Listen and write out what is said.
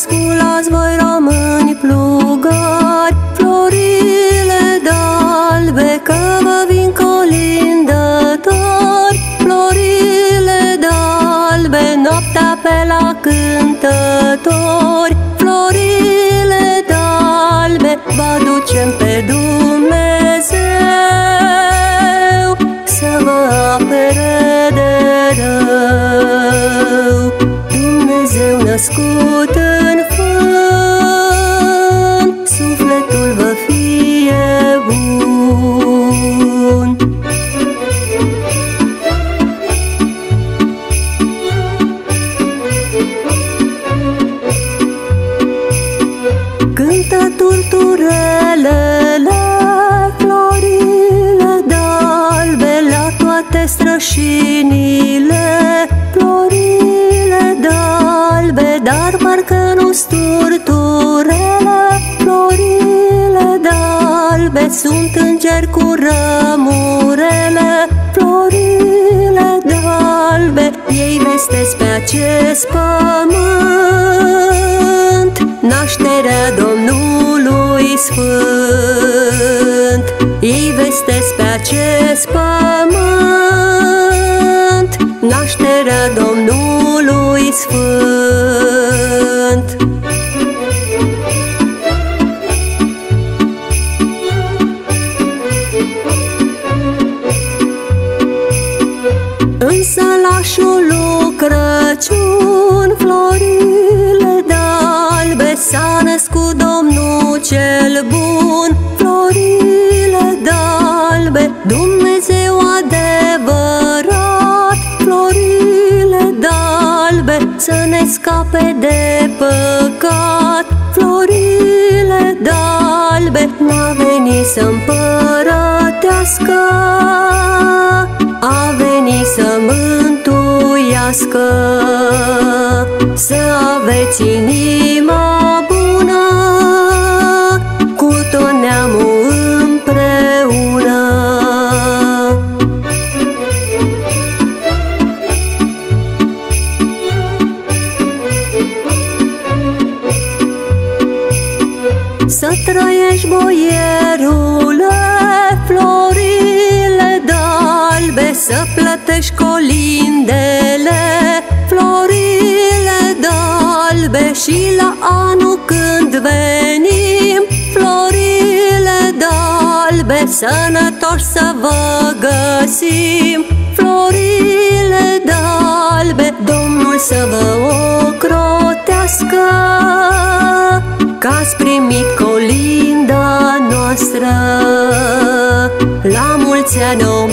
sculați voi români plugari, florile d'albe, că vă vin colindători. Florile d'albe, noaptea pe la cântători. Florile d'albe, vă aducem pe Dumnezeu să vă apere de rău. Dumnezeu născut în fân, sufletul vă fie bun. Cântă turturelele, florile d'albe, la toate strășinile. Florile d'albe, dar parcă nu-s turturele. Florile d'albe, sunt îngeri cu rămurele. Florile d'albe, ei vestesc pe acest pământ nașterea Domnului Sfânt. Ei vestesc pe acest pământ nașterea Domnului Sfânt. În sălașul Crăciun, florile d'albe, s-a născut Domnul cel bun. Florile d'albe, Dumnezeu adevărat. Florile d'albe, să ne scape de păcat. Florile d'albe, n-a venit să împărătească, a venit să mântuiască. Să aveți inima bună, cu tot neamul împreună. Să trăiești, boierule, florile d'albe, să plătești colindele. Florile d'albe, și la anul când venim. Florile d'albe, sănătoși să vă găsim. Florile d'albe, Domnul să vă ocrotească, că-ați primit colinda noastră. La mulți ani